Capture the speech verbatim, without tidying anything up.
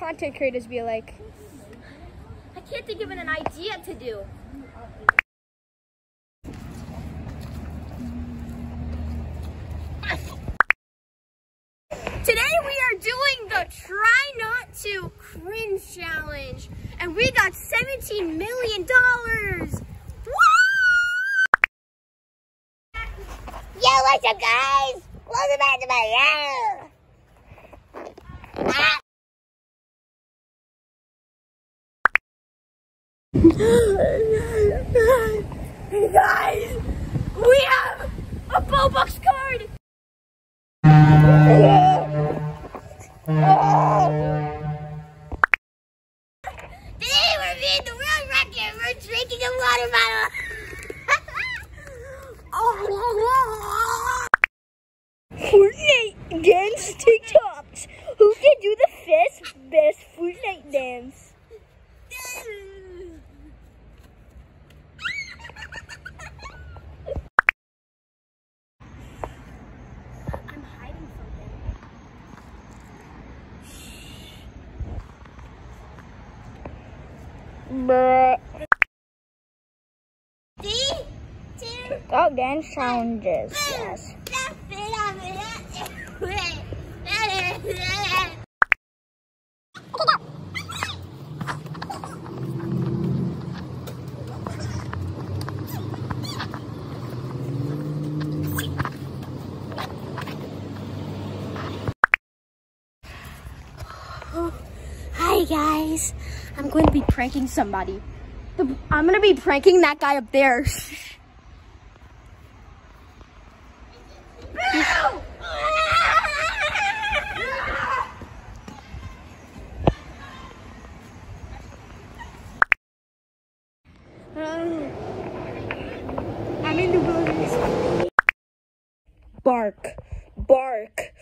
content creators be like? I can't think of an idea to do. Today we are doing the Try Not to Cringe Challenge, and we got seventeen million dollars. Yo, what's up, guys? Welcome back to my channel. Ah. Hey guys, we have a Bobucks card. Today we're being the world record. We're drinking a water bottle. Fortnite dance TikToks. Who can do the best, best Fortnite dance? I'm hiding something. Bruh. Three, two, Oh, dance challenges. Yes. Hi guys, I'm going to be pranking somebody. The, I'm going to be pranking that guy up there. I'm in the wilderness. Bark, bark.